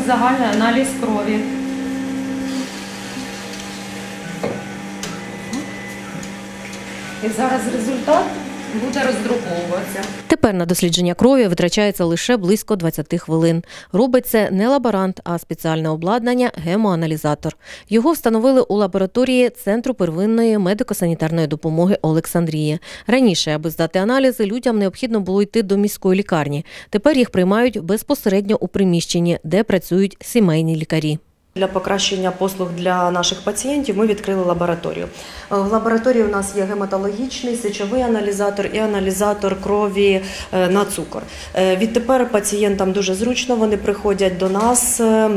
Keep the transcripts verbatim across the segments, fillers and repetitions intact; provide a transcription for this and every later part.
загальний аналіз крові. І зараз результат буде роздруковуватися. Тепер на дослідження крові витрачається лише близько двадцяти хвилин. Робить це не лаборант, а спеціальне обладнання – гемоаналізатор. Його встановили у лабораторії Центру первинної медико-санітарної допомоги Олександрії. Раніше, аби здати аналізи, людям необхідно було йти до міської лікарні. Тепер їх приймають безпосередньо у приміщенні, де працюють сімейні лікарі. Для покращення послуг для наших пацієнтів ми відкрили лабораторію. В лабораторії у нас є гематологічний, сечовий аналізатор і аналізатор крові на цукор. Відтепер пацієнтам дуже зручно, вони приходять до нас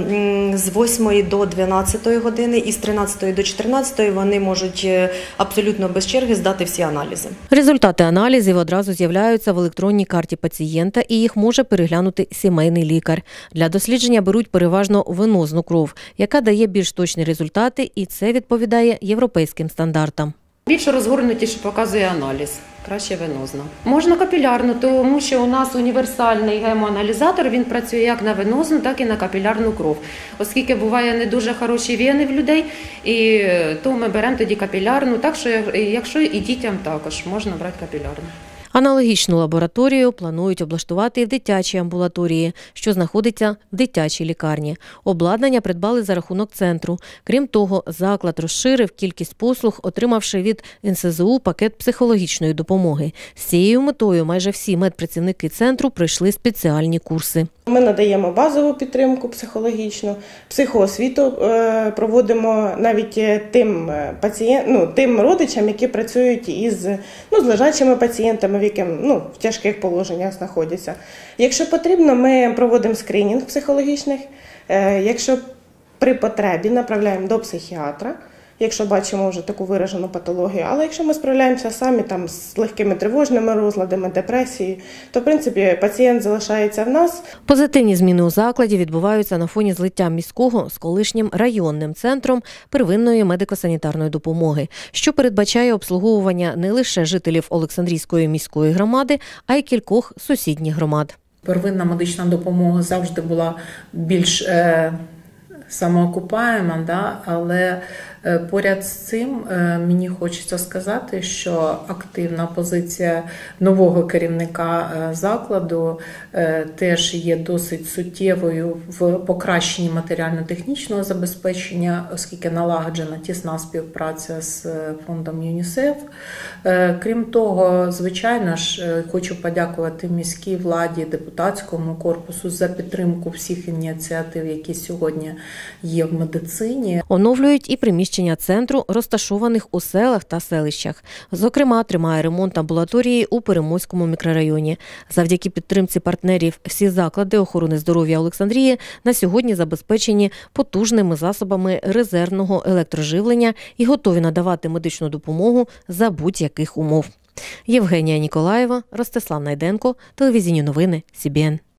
з восьмої до дванадцятої години і з тринадцятої до чотирнадцятої вони можуть абсолютно без черги здати всі аналізи. Результати аналізів одразу з'являються в електронній карті пацієнта і їх може переглянути сімейний лікар. Для дослідження беруть переважно венозну кров, яка дає більш точні результати, і це відповідає європейським стандартам. Більше розгорнутіше показує аналіз, краще венозно. Можна капілярну, тому що у нас універсальний гемоаналізатор, він працює як на венозну, так і на капілярну кров. Оскільки буває не дуже хороші вени в людей, і то ми беремо тоді капілярну, так що якщо і дітям також можна брати капілярну. Аналогічну лабораторію планують облаштувати і в дитячій амбулаторії, що знаходиться в дитячій лікарні. Обладнання придбали за рахунок центру. Крім того, заклад розширив кількість послуг, отримавши від ен ес зе у пакет психологічної допомоги. З цією метою майже всі медпрацівники центру пройшли спеціальні курси. Ми надаємо базову підтримку психологічну, психоосвіту проводимо навіть тим пацієнтам, ну, тим родичам, які працюють із ну, з лежачими пацієнтами, які ну, в тяжких положеннях знаходяться. Якщо потрібно, ми проводимо скринінг психологічних, якщо при потребі направляємо до психіатра, якщо бачимо вже таку виражену патологію. Але якщо ми справляємося самі там, з легкими тривожними розладами, депресією, то в принципі пацієнт залишається в нас. Позитивні зміни у закладі відбуваються на фоні злиття міського з колишнім районним центром первинної медико-санітарної допомоги, що передбачає обслуговування не лише жителів Олександрійської міської громади, а й кількох сусідніх громад. Первинна медична допомога завжди була більш е, самоокупаєма, да? Але поряд з цим мені хочеться сказати, що активна позиція нового керівника закладу теж є досить суттєвою в покращенні матеріально-технічного забезпечення, оскільки налагоджена тісна співпраця з фондом ЮНІСЕФ. Крім того, звичайно ж, хочу подякувати міській владі, депутатському корпусу за підтримку всіх ініціатив, які сьогодні є в медицині. Оновлюють і приміщення центру, розташованих у селах та селищах. Зокрема, тримає ремонт амбулаторії у Перемойському мікрорайоні. Завдяки підтримці партнерів всі заклади охорони здоров'я Олександрії на сьогодні забезпечені потужними засобами резервного електроживлення і готові надавати медичну допомогу за будь-яких умов. Євгенія Ніколаєва, Ростислав Найденко, телевізійні новини Сі Бі Ен.